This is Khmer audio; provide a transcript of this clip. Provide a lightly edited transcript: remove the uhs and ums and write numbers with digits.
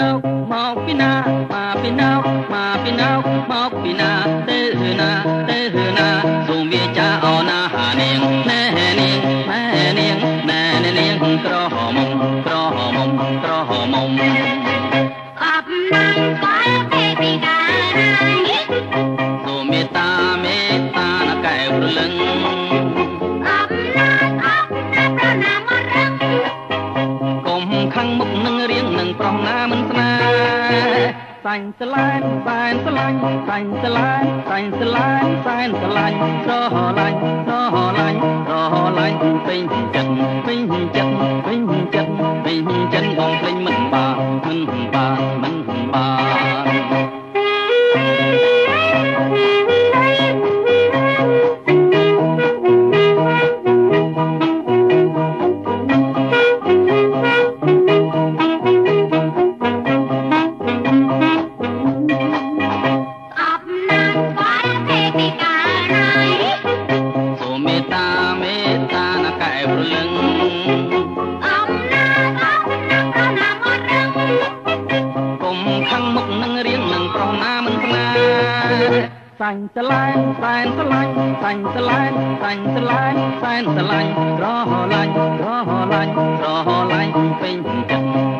noមកពីណាមកពីណៅមកពីណៅមកពីណាទៅណាទៅណាសូមវាចាអណាហានាងណែនាងម៉ែនាងណែនាងក្រហមក្រហមក្រហមអបណាំក៏ទេពីការីសូមមេត្តាមេត្តាណកែវរលឹងប្រណាមរឹងកុំខាងមុខនឹងរៀងនឹងប្រោះណាមិនស្នេហ៍សាញ់ស្លាញ់សែនស្លាញ់សាញ់ស្លាញ់សាញ់ស្លាញ់សែនស្លាញ់ស្រឡាញ់ស្រឡាញ់ស្រឡាញ់ពេញចិត្តពេញចិត្តពេញចិត្តពេញចិត្តបងភ្លេងមិនបានមិនបានមិនបានសាញ់ស្លាញ់សែនស្លាញ់សាញ់ស្លាញ់សាញ់ស្លាញ់សែនស្លាញ់ស្រឡាញ់ស្រឡាញ់ស្រឡាញ់ពេញចិត្ត